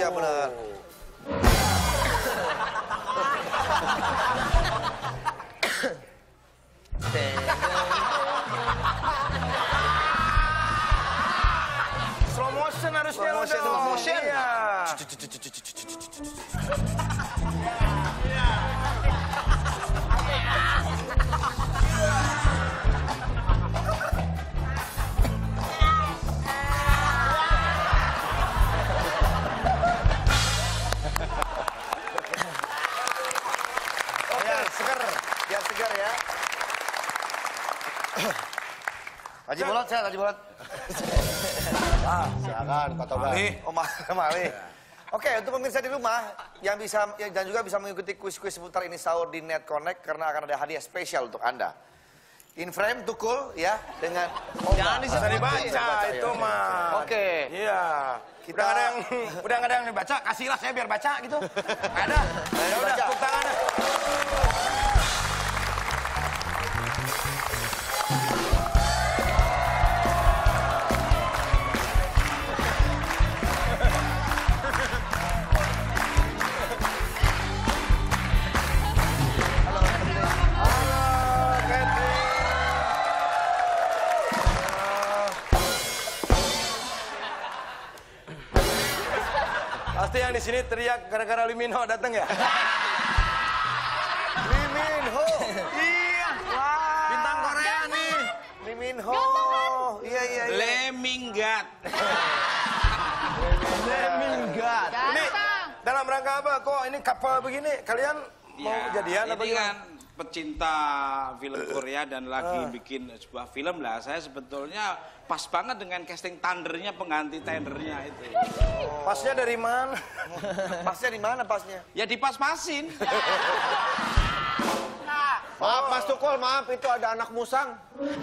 Iya benar. Slow motion harusnya. Slow motion. Iya. Biar segar ya. Haji Bolot, sehat Haji Bolot. Silakan, Pak Togar. Mali. Oke, untuk pemirsa di rumah yang bisa dan juga bisa mengikuti kuis-kuis seputar ini sahur di Net Connect karena akan ada hadiah spesial untuk Anda. In frame tukul ya dengan Jangan bisa dibaca itu mah. Oke. Iya. Udah nggak ada yang dibaca, kasihlah saya biar baca gitu. Ada. Ya udah, tepuk tangan. Pasti yang di sini teriak gara-gara Lee Min Ho datang ya? Lee Min Ho. Iya. Wah. Bintang Korea nih. Lee Min Ho. Iya. Leminggat. Leminggat. Ini dalam rangka apa kok ini kapal begini? Kalian mau jadian apa ini gimana? kan pecinta film Korea dan lagi bikin sebuah film lah. Saya sebetulnya pas banget dengan casting Thundernya, pengganti Tendernya itu. Pasnya dari mana? Pasnya di mana pasnya? Ya dipas-pasin. Maaf Mas Tukul, maaf itu ada anak musang.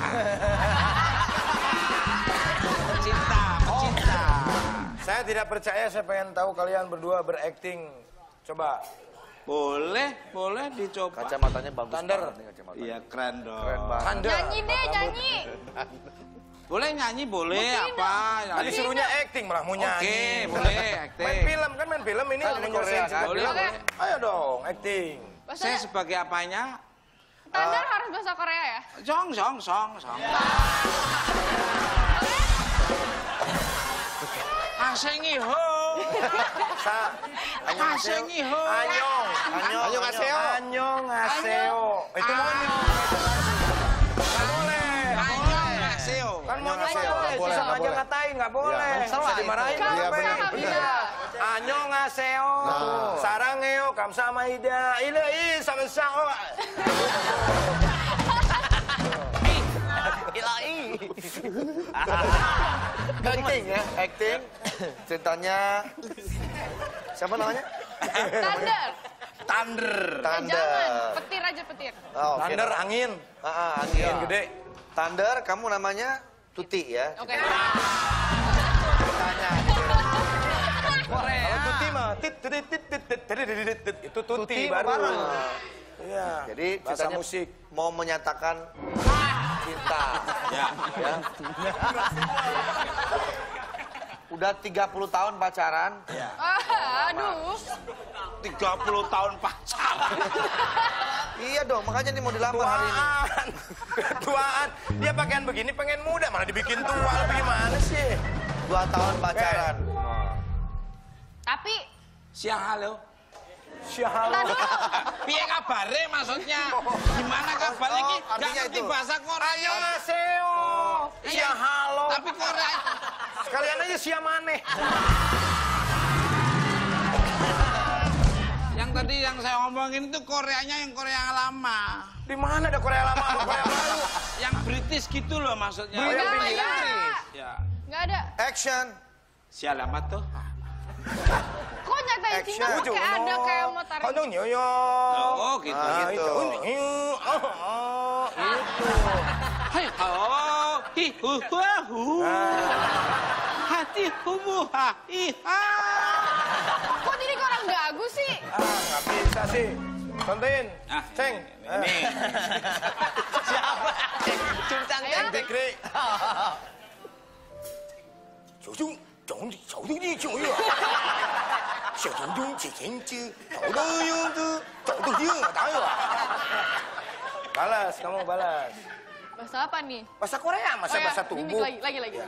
Pecinta. Saya tidak percaya, saya pengen tahu kalian berdua berakting. Coba. Boleh dicoba. Kacamatanya bagus Thunder. banget nih kacamatanya. Iya keren dong. Keren banget. Thunder. Nyanyi deh, nyanyi. Boleh nyanyi, boleh apa? Tadi suruhnya acting malah mau nyanyi. Oke, boleh acting. Main film kan, main film ini Kan ini Korea, kan? Boleh. Ayo dong, acting. Saya sebagai apanya? Thunder harus bahasa Korea ya? Song. Asengi ho. Asengi ho. Anyong. Annyeonghaseyo. Itu monyong. Annyeonghaseyo. Kan monyong Annyeonghaseyo. nggak boleh. Bisa aja ngatain, nggak boleh. Bisa dimarahin. Iya, benar. benar. Annyeonghaseyo. Sarangeo, kamsahamnida. Ilai sama-sama. Acting ya, acting. Ceritanya siapa namanya? Thunder. Thunder. Jangan, petir aja petir. Oh, oke. Thunder angin. Angin. Angin gede. Thunder, kamu namanya Tuti ya? Oke. Tanya. Kalau Tuti mah itu Tuti baru. Iya. Jadi bahasa ceritanya musik. mau menyatakan cinta. Ya. Udah 30 tahun pacaran. Aduh. 30 tahun pacaran. Iya dong, makanya nih mau dilamar hari ini. Tuaan. Dia pakaian begini pengen muda malah dibikin tua. Gimana sih? 2 tahun pacaran. Tapi, Siang halo. Syahalo. Piye kabare maksudnya? Gimana kabar ini? Gak artinya ngerti itu. bahasa Korea. Annyeonghaseyo. Syahalo. Tapi Korea. Sekalian aja siamane. Yang tadi yang saya ngomongin itu Koreanya yang Korea yang lama. Di mana ada Korea lama sama Korea baru? Yang British gitu loh maksudnya. British. nggak Yang ada. Ya. Nggak ada. Action. Sialamat tuh. Kok nyatain cinta Action. kayak ada kayak mau tarik. Kandung nyoyo. Oh gitu. Nah, Itu. gitu. Itu. Hai oh. Hi hu hu. Hati humu ha. Iha. Kok jadi kok orang gagu sih? Nggak bisa sih. Tontonin. Ceng. Ini. Siapa? Cungcang Ayo. Dikri. Jujung. Jangan di jauh di jauh ya. Balas, kamu balas. Bahasa apa nih? Bahasa Korea, masa Oh, ya. bahasa tubuh. Lagi. Ayo.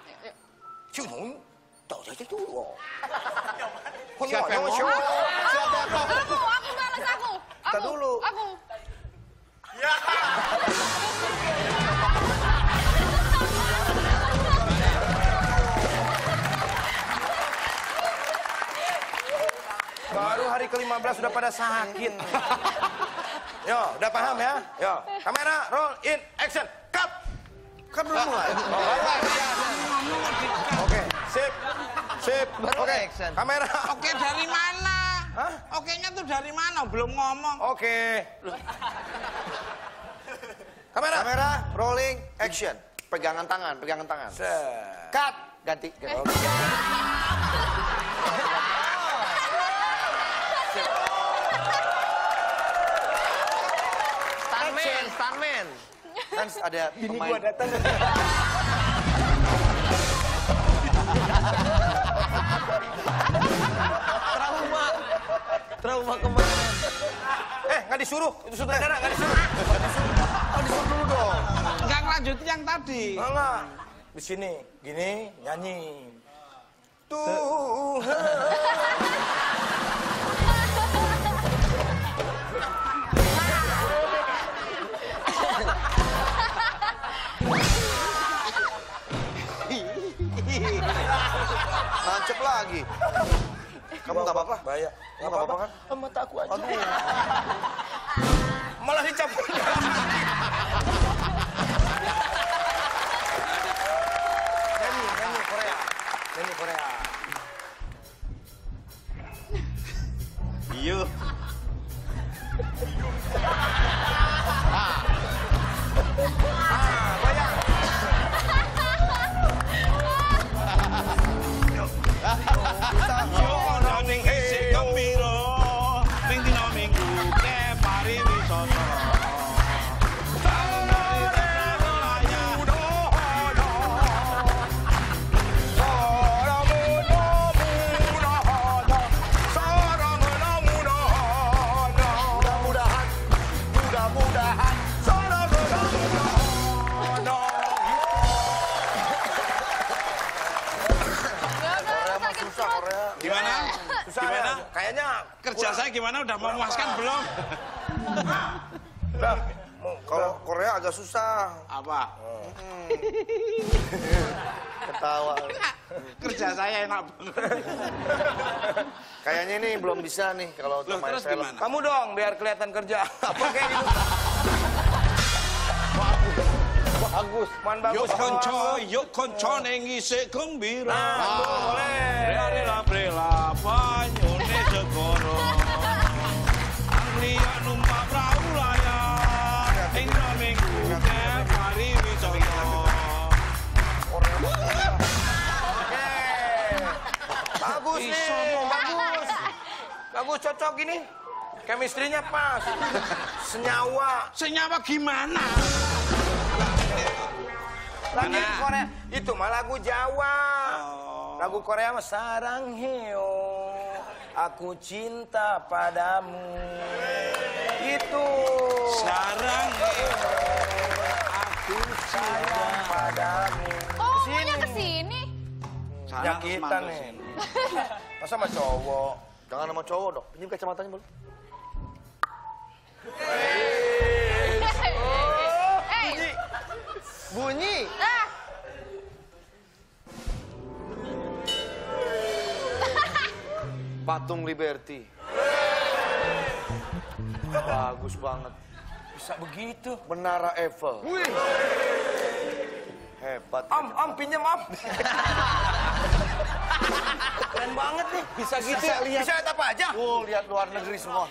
Siapa yang ngomong? Aku balas aku. Kita dulu. Aku. Baru hari ke-15 sudah pada sakit. Yo, udah paham ya? Yo, kamera, roll, in, action, cut. Kan belum mulai. Oke, sip, sip. Oke, kamera. Oke dari mana? Hah? Oke-nya tuh dari mana? Belum ngomong. Oke. Kamera. Kamera, rolling, action. Pegangan tangan. Set. Cut. Ganti. Stuntman. Kan ada pemain. Trauma kemarin. Nggak disuruh. Itu sutradara, nggak disuruh. Oh, disuruh dulu dong. Enggak ngelanjutin yang tadi. Enggak. Di sini, gini, nyanyi. Tuhan. Nancep lagi. Kamu nggak apa-apa? Bahaya. Kamu nggak apa-apa kan? Mata aku aja. Aduh. Malah dicampur. Nyanyi Korea. Nyanyi Korea. Iya. Bayang. Yo kono ning isih gembira. Ning dina Minggu ke pariwisata. Gimana? Susah Gimana? ya? Kayaknya Kerja saya gimana? Udah memuaskan belum? udah. Kalau Korea agak susah. Apa? Ketawa. Kerja saya enak banget. Kayaknya ini belum bisa nih kalau untuk Loh, main terus film. gimana? Kamu dong biar kelihatan kerja. Apa kayak gitu? Bagus, man bagus. Yuk konco ning isih gembira. Boleh. Rela banyune segoro. Anglia numpak prau layar. Ing dina Minggu ke pariwisata. Bagus nih, bagus. Bagus, cocok ini. Chemistry-nya pas. Senyawa. Senyawa gimana? Lagi Mana? Korea. Itu mah lagu Jawa. Lagu Korea mah Sarang Heo. Aku cinta padamu. Itu. Sarang Aku sayang padamu. Oh, maunya kesini. Ya kita nih. Masa sama cowok? Jangan sama cowok dong. Pinjam kacamatanya boleh? Hey. Bunyi. Ah. Patung Liberty. Bagus banget. Bisa begitu. Menara Eiffel. Hebat. Om, pinjam om. Keren banget nih. Bisa gitu. lihat. Bisa lihat apa aja. Lihat luar negeri semua.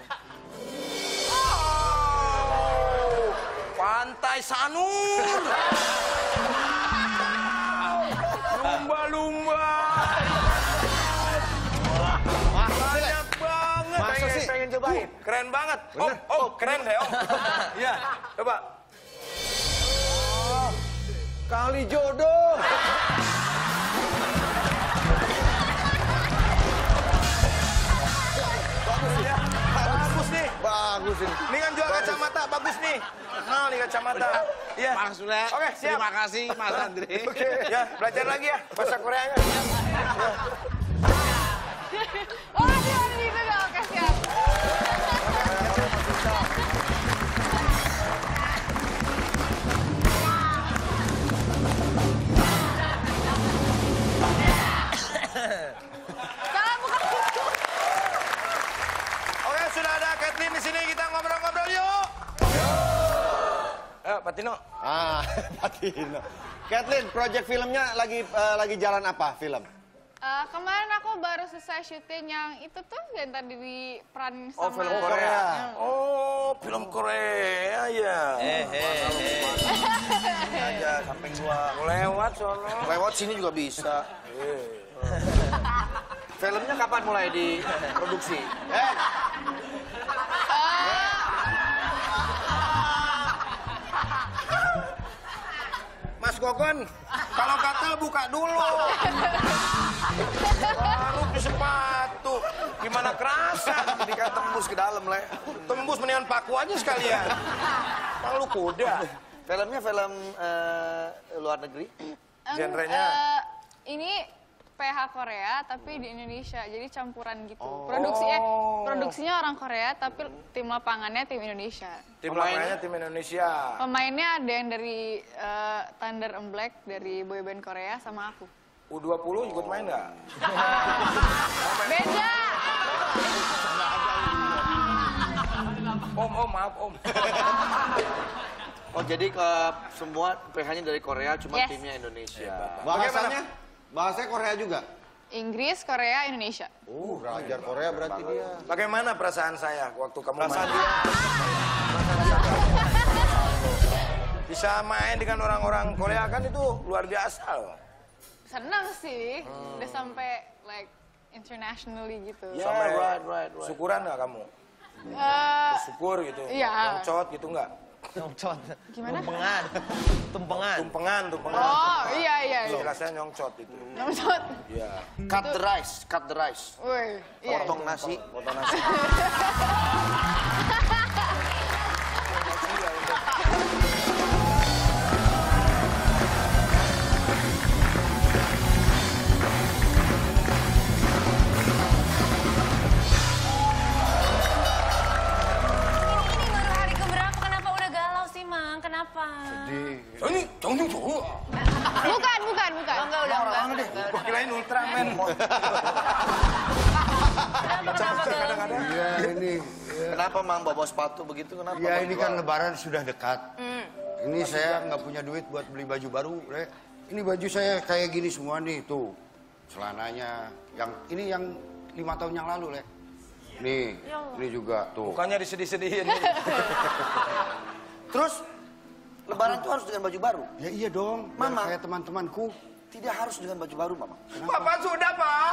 Pantai Sanur. Lumba-lumba. Banyak banget. Pengen cobain. Keren banget. Om, keren deh om. Iya, coba. Kali jodoh. bagus ini. Ini kan jual kacamata, bagus nih. Nah, nih kacamata. Iya. Mas Sule, Oke, siap. terima kasih Mas Andre. Oke, ya belajar lagi ya bahasa Koreanya. Oh, ada gitu dong. Oke, siap. Salah buka pintu. Oke, sudah ada Kathleen di sini, kita ngobrol-ngobrol yuk. Pak Tino. Ah, Patino. Kathleen, project filmnya lagi jalan apa film? Kemarin aku baru selesai syuting yang itu tuh yang tadi diperanin sama... Oh, film Korea. Oh, film Korea ya. Aja samping gua. Lewat sono. Lewat sini juga bisa. Filmnya kapan mulai diproduksi? Mas Gogon, kalau gatel buka dulu. Baru ke sepatu. Gimana kerasa? Ini kan tembus ke dalam, Le. Tembus mendingan paku aja sekalian. Malu kuda. Filmnya film luar negeri. Genrenya? Ini PH Korea tapi di Indonesia, jadi campuran gitu. Oh. Produksinya orang Korea tapi tim lapangannya tim Indonesia. Tim lapangannya tim Indonesia. Pemainnya ada yang dari Thunder and Black dari boyband Korea sama aku. U20 ikut main nggak? Beda. Om, maaf om. Oh, jadi semua PH-nya dari Korea, cuma Yes. timnya Indonesia. Bahasanya? Bahasanya Korea juga? Inggris, Korea, Indonesia. Belajar Korea berarti dia. Bagaimana perasaan saya waktu kamu main? Bisa main dengan orang-orang Korea kan itu luar biasa loh. Senang sih, udah sampai like internationally gitu. Yeah, right. Syukuran nggak kamu? Syukur gitu? Iya. Nyongcot gitu nggak? Nyongcot. Gimana? Tumpengan. Tumpengan. Oh, iya. Istilahnya nyongcot itu. Nyomsot. Iya. Cut the rice. Woi, iya. Potong nasi. Potong nasi. Ini baru hari keberapa? Kenapa udah galau sih, Mang? Kenapa? Ini jangan dulu. Bukan. Enggak, udah enggak. Gua kirain Ultraman. Kenapa galau? Kadang-kadang. Ya ini, Kenapa Mang bawa sepatu begitu? Kenapa? ya Bang? ini kan Lebaran sudah dekat. Ini saya nggak punya duit buat beli baju baru, Le. Ini baju saya kayak gini semua nih, tuh celananya. Ini yang 5 tahun yang lalu, Le. Nih, ini juga tuh. Bukannya disedih-sedihin. Terus Lebaran tuh harus dengan baju baru. Ya iya dong, biar Mama. kayak teman-temanku. Tidak harus dengan baju baru, Mama. Bapak sudah, Pak.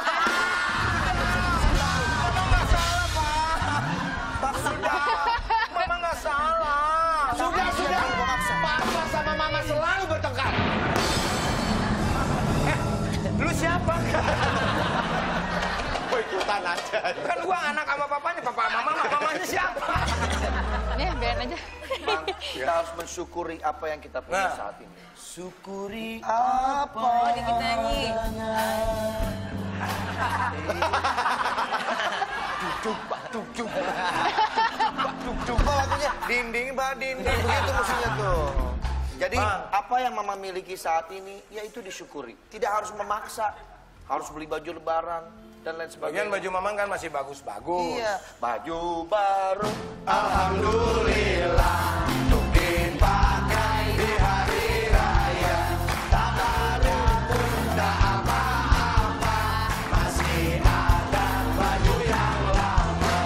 Mama nggak salah, Pak. Mama nggak salah. Sudah. Papa sama Mama selalu bertengkar. Lu siapa? Gua ikutan aja. Kan gua anak sama papanya, papa sama mama, mamanya siapa? Nih, biarin aja. Mang, kita harus mensyukuri apa yang kita punya Nah. saat ini. Syukuri apa Oh, dikit nyanyi. Coba lagunya dinding dinding begitu musiknya tuh. Jadi Bang. apa yang Mama miliki saat ini ya itu disyukuri. Tidak harus memaksa. Harus beli baju lebaran dan lain Bagian sebagainya. baju mamang kan masih bagus-bagus. Iya, baju baru. Alhamdulillah, untuk dipakai di hari raya. Tak baru pun tak apa-apa, masih ada baju yang lama.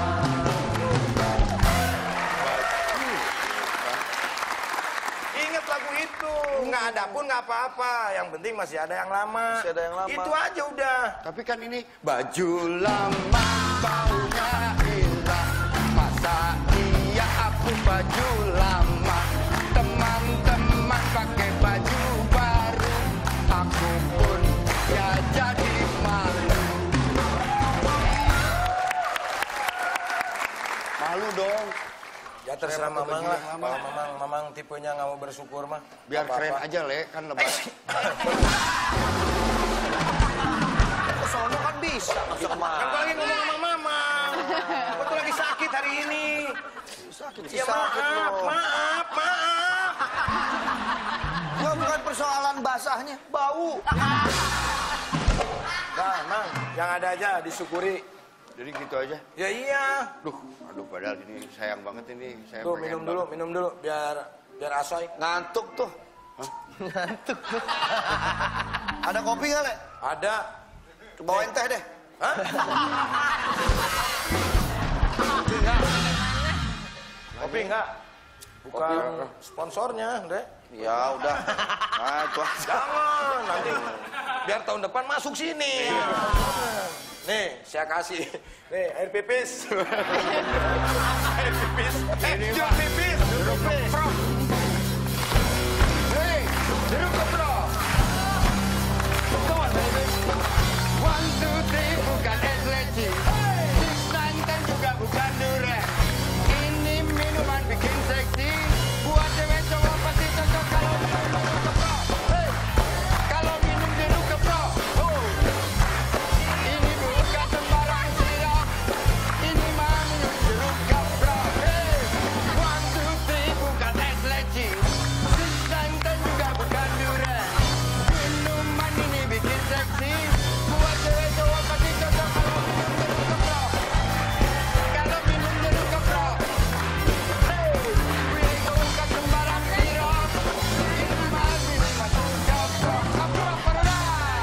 Ingat lagu itu, nggak ada pun nggak apa-apa. Yang penting masih ada yang lama. Masih ada yang lama. Itu aja udah. Tapi kan ini baju lama baunya hilang. Masa iya aku baju lama. Teman-teman pakai baju baru. Aku pun ya jadi malu. Malu dong. terserah repot Mamang baju lah. yang lama. Kalau Mamang tipenya nggak mau bersyukur mah. Biar nggak keren apa-apa. aja, Le. Kan lebaran. Sono kan bisa, masa Kan kemana? gua lagi ngomong sama Mamang. Gua tuh lagi sakit hari ini. Sakit Ya maaf. Gua bukan persoalan basahnya, bau. Nah, Mang, yang ada aja disyukuri. Jadi gitu aja. Ya iya. Aduh, padahal ini sayang banget ini. Saya Tuh pengen minum dulu biar asoy. Ngantuk tuh. Ngantuk tuh. Ada kopi nggak, Le? Ada. Bawain teh deh. Hah? Kopi enggak? Bukan sponsornya, Dek. Ya udah. Nah, itu aja. Jangan, nanti biar tahun depan masuk sini. Nih, saya kasih. Nih, air pipis. Air pipis. Jeruk pipis. Jeruk keprok. Hei, jeruk keprok. Come on, baby. 1, 2, 3, bukan es leci. Santan juga bukan durian. Ini minuman bikin seksi. Buat cewek cowok pasti cocok kalau minum jeruk keprok. Hey, kalau minum jeruk keprok. Oh. Ini bukan sembarang sirup. Ini mah minum jeruk keprok. Hey, 1, 2, 3, bukan es leci. Santan juga bukan durian. Minuman ini bikin seksi. Buat cewek cowok pasti cocok kalau minum jeruk keprok. Kalau minum jeruk keprok. Hey, ini bukan sembarang sirup. Ini mah minuman jeruk keprok. Keprok pernah.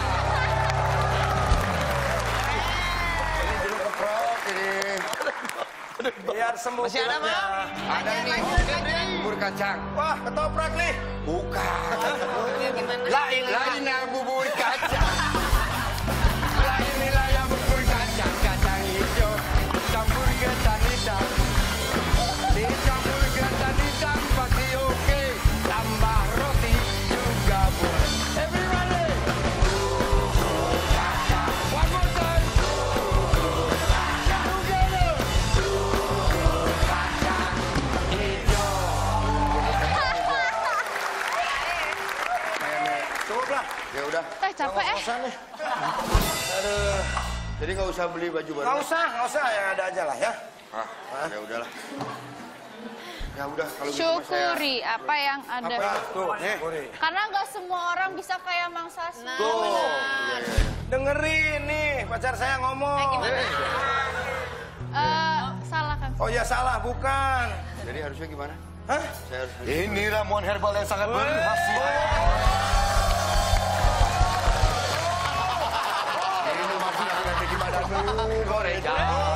Ini jeruk keprok ini. Biar sembuh. Masih ada, Bang? Ada nih. Bubur kacang. Wah, ketoprak nih. Bukan. Lain yang bubur kacang. Inilah yang bubur kacang. Kacang hijau. Campur ketan hitam. Dicampur ketan hitam pasti oke. Tambah roti juga boleh. Everybody. One more time. Together. Cukup lah. Ya udah. Capek Ngos-ngosan nih. Jadi nggak usah beli baju baru. Nggak usah, yang ada aja lah ya. Ya udahlah. Ya udah kalau gitu mah saya. Syukuri apa yang ada. Tuh, syukuri. Karena nggak semua orang bisa kayak Mang Sasmi. Iya, iya. Dengerin nih, pacar saya ngomong. Salah kan? Oh ya salah, bukan. Jadi harusnya gimana? Hah? Saya harus Ini ramuan herbal yang sangat berhasil. ini masih ada di badanmu, goreng.